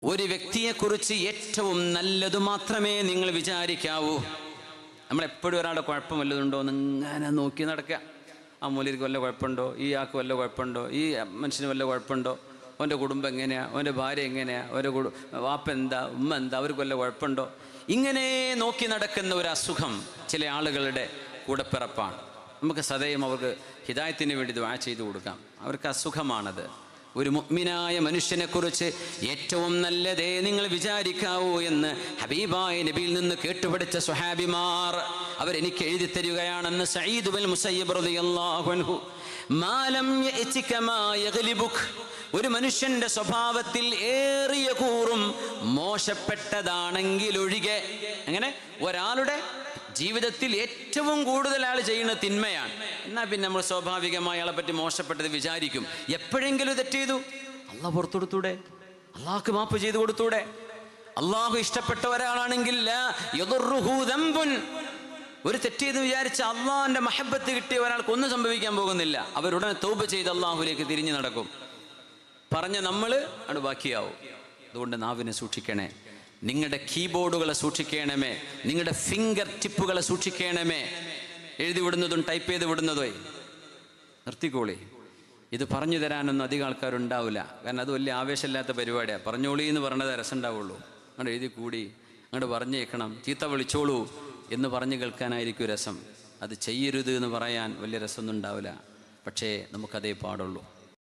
ഒരു വ്യക്തിയെക്കുറിച്ച് ഏറ്റവും നല്ലത് മാത്രമേ നിങ്ങൾ വിചാരിക്കാവൂ. നമ്മളെപ്പോഴും ഒരാളുടെ കുഴപ്പം വല്ലതുണ്ടോ എന്ന് ഇങ്ങനെ നോക്കി നടക്കുക. ആ മൂലർക്ക് വല്ല കുഴപ്പമുണ്ടോ, ഈ ആൾക്ക് വല്ല കുഴപ്പമുണ്ടോ, ഈ മനുഷ്യന് വല്ല കുഴപ്പമുണ്ടോ, അവൻ്റെ കുടുംബം എങ്ങനെയാണ്, അവൻ്റെ ഭാര്യ എങ്ങനെയാണ്, അവൻ്റെ വാപ്പ എന്താ, ഉമ്മ എന്താ, അവർക്ക് വല്ല കുഴപ്പമുണ്ടോ, ഇങ്ങനെ നോക്കി നടക്കുന്ന ഒരു അസുഖം ചില ആളുകളുടെ കൂടപ്പിറപ്പാണ്. നമുക്ക് സദയം അവർക്ക് ഹിദായത്തിന് വേണ്ടി ദുആ ചെയ്തു കൊടുക്കാം. അവർക്ക് അസുഖമാണത്. ഒരു മുഅ്മിനായ മനുഷ്യനെക്കുറിച്ച് ഏറ്റവും നല്ലതേ നിങ്ങൾ വിചാരിക്കാവൂ എന്ന് ഹബീബായ നബിയിൽ നിന്ന് കേട്ടുപഠിച്ച സ്വഹാബിമാർ അവരെനിക്ക് എഴുതി തരികയാണെന്ന് സഈദ് ബിൻ മുസയ്യിബ് റളിയല്ലാഹു അൻഹു. മാ ലം യഅതിക മാ യഗ്ലിബുക്, ഒരു മനുഷ്യന്റെ സ്വഭാവത്തിൽ ഏറിയ കൂറും മോശപ്പെട്ടതാണെങ്കിൽ ഒഴികെ. അങ്ങനെ ഒരാളുടെ ജീവിതത്തിൽ ഏറ്റവും കൂടുതൽ ആൾ ചെയ്യുന്ന തിന്മയാണ്. എന്നാൽ പിന്നെ നമ്മൾ സ്വാഭാവികമായി ആളെ പറ്റി മോശപ്പെട്ടത് വിചാരിക്കും. എപ്പോഴെങ്കിലും തെറ്റ് ചെയ്തു, അള്ളാഹ് പുറത്തു കൊടുത്തൂടെ, അള്ളാഹ്ക്ക് മാപ്പ് ചെയ്തു കൊടുത്തൂടെ. അള്ളാഹു ഇഷ്ടപ്പെട്ട ഒരാളാണെങ്കിൽ ഒരു തെറ്റ് ചെയ്ത് വിചാരിച്ച അള്ളാഹിന്റെ മഹബത്ത് കിട്ടിയ ഒരാൾക്ക് ഒന്നും സംഭവിക്കാൻ പോകുന്നില്ല. അവരുടനെ തൗബ ചെയ്ത് അള്ളാഹുലേക്ക് തിരിഞ്ഞു നടക്കും. പറഞ്ഞ നമ്മൾ ആണ് ബാക്കിയാവും. അതുകൊണ്ട് നാവിനെ സൂക്ഷിക്കണേ, നിങ്ങളുടെ കീബോർഡുകളെ സൂക്ഷിക്കണമേ, നിങ്ങളുടെ ഫിംഗർ ടിപ്പുകളെ സൂക്ഷിക്കണമേ. എഴുതി വിടുന്നതും ടൈപ്പ് ചെയ്ത് വിടുന്നതോ നിർത്തിക്കോളി. ഇത് പറഞ്ഞു തരാനൊന്നും അധികം ആൾക്കാരുണ്ടാവില്ല. കാരണം അത് വലിയ ആവേശമില്ലാത്ത പരിപാടിയാണ്. പറഞ്ഞോളി എന്ന് പറഞ്ഞത് രസമുണ്ടാവുള്ളൂ. അങ്ങോട്ട് എഴുതി കൂടി, അങ്ങോട്ട് പറഞ്ഞേക്കണം, ചീത്ത വിളിച്ചോളൂ എന്ന് പറഞ്ഞു കേൾക്കാനായിരിക്കും രസം. അത് ചെയ്യരുത് എന്ന് പറയാൻ വലിയ രസമൊന്നും ഉണ്ടാവില്ല. പക്ഷേ നമുക്കതേ പാടുള്ളൂ.